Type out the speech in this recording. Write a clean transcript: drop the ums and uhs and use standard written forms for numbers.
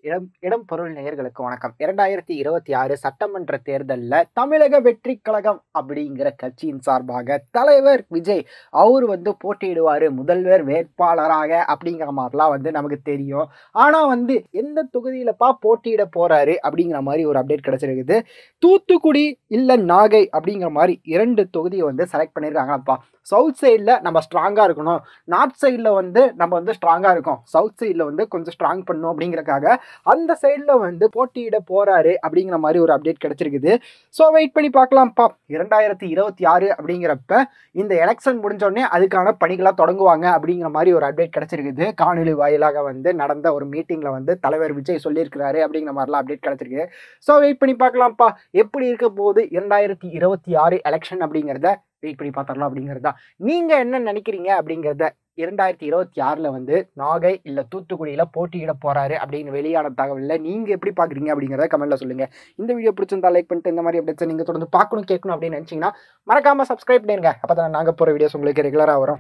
இடம் பொருள் நேயர்களுக்கு வணக்கம். 2026 சட்டமன்ற தேர்தல்ல தமிழக வெற்றி கழகம் அப்படிங்கிற கட்சியின் சார்பாக தலைவர் விஜய் அவர் போட்டியிடுவாரு முதல்வர் வேட்பாளராக அப்படிங்கிற மாதிரிலாம் நமக்கு தெரியும். ஆனா எந்த தொகுதியிலப்பா போட்டியிட போறாரு அப்படிங்கிற மாதிரி ஒரு அப்டேட் கிடைச்சிருக்குது. தூத்துக்குடி இல்ல நாகை அப்படிங்கிற மாதிரி 2 தொகுதியை செலக்ட் பண்ணியிருக்காங்கப்பா. சவுத் சைடில் நம்ம ஸ்ட்ராங்காக இருக்கணும், நார்த் சைடில் நம்ம ஸ்ட்ராங்காக இருக்கோம், சவுத் சைடில் கொஞ்சம் ஸ்ட்ராங் பண்ணணும் அப்படிங்கிறக்காக அந்த சைடில் போட்டியிட போறாரு அப்படிங்கிற மாதிரி ஒரு அப்டேட் கிடைச்சிருக்குது. ஸோ வெயிட் பண்ணி பார்க்கலாம்ப்பா. 2026 அப்படிங்கிறப்ப இந்த எலெக்ஷன் முடிஞ்சோடனே அதுக்கான பணிகளாக தொடங்குவாங்க அப்படிங்கிற மாதிரி ஒரு அப்டேட் கிடைச்சிருக்குது. காணொலி வாயிலாக நடந்த ஒரு மீட்டிங்கில் தலைவர் விஜய் சொல்லியிருக்கிறாரு அப்படிங்கிற மாதிரிலாம் அப்டேட் கிடைச்சிருக்கு. ஸோ வெயிட் பண்ணி பார்க்கலாம்ப்பா எப்படி இருக்க போகுது 2026 எலெக்ஷன் அப்படிங்கிறத வெயிட் பண்ணி பார்த்துடலாம் அப்படிங்கிறது தான். நீங்கள் என்ன நினைக்கிறீங்க அப்படிங்கிறத 2026 நாகை இல்லை தூத்துக்குடியில் போட்டியிட போகிறாரு அப்படின்னு வெளியான தகவலில் நீங்கள் எப்படி பார்க்குறீங்க அப்படிங்கிறத கமெண்ட்டில் சொல்லுங்கள். இந்த வீடியோ பிடிச்சிருந்தா லைக் பண்ணிட்டு இந்த மாதிரி அப்டேட்ஸை நீங்கள் தொடர்ந்து பார்க்கணும் கேட்கணும் அப்படின்னு நினச்சிங்கன்னா மறக்காமல் சப்ஸ்கிரைப் பண்ணிடுங்க. அப்போ தான் நாங்கள் போகிற வீடியோஸ் உங்களுக்கு ரெகுலராக வரும்.